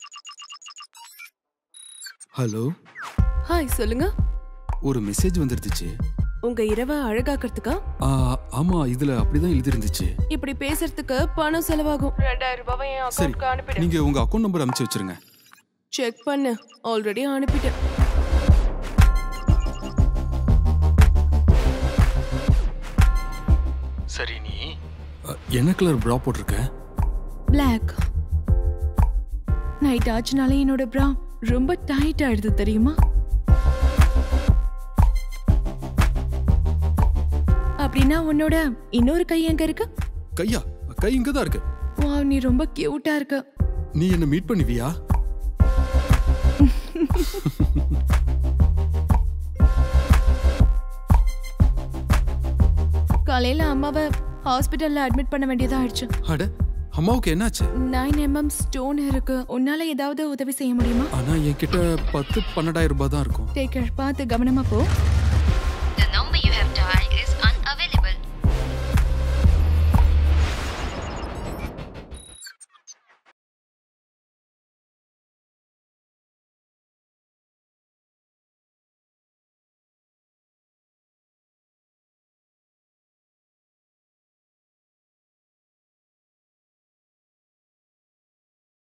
Hello. Hi, சொல்லுங்க. ஒரு message வந்துருந்துச்சு. உங்க இரவை அழகாக்கிறதுக்கா? ஆமா, இதுல அப்படிதான் எழுதி இருந்துச்சு. இப்படி பேசுறதுக்கு பணம் செலவாகும். 2000 ரூபாய் என் அக்கவுண்ட்க்கு அனுப்பிடு. நீங்க உங்க அக்கவுண்ட் நம்பர் அனுப்பிச்சு வச்சிருங்க. செக் பண்ணு. ஆல்ரெடி அனுப்பிட்டேன். சரி, நீ என்ன கலர் bra போட்டிருக்க? பிளாக். நைட் ஆச்சுனாலே என்னோட bra ரொம்ப டைட் ஆயிடுது தெரியுமா? அப்படின்னா உன்னோட இன்னொரு கை எங்க இருக்கு? கையா? கை இங்க தான் இருக்கு. வாவ், நீ ரொம்ப கியூட்டா இருக்க. நீ என்ன மீட் பண்ணுவியா? காலையில அம்மாவை ஹாஸ்பிடல்ல அட்மிட் பண்ண வேண்டியதா ஆயிடுச்சு. அட, அம்மாவுக்கு என்னாச்சு? 9 mm ஸ்டோன் இருக்கு. உன்னால ஏதாவது உதவி செய்ய முடியுமா? ஆனா என்கிட்ட 10-12,000 ரூபாய் தான் இருக்கும். Take care. பார்த்து கவனமா போ.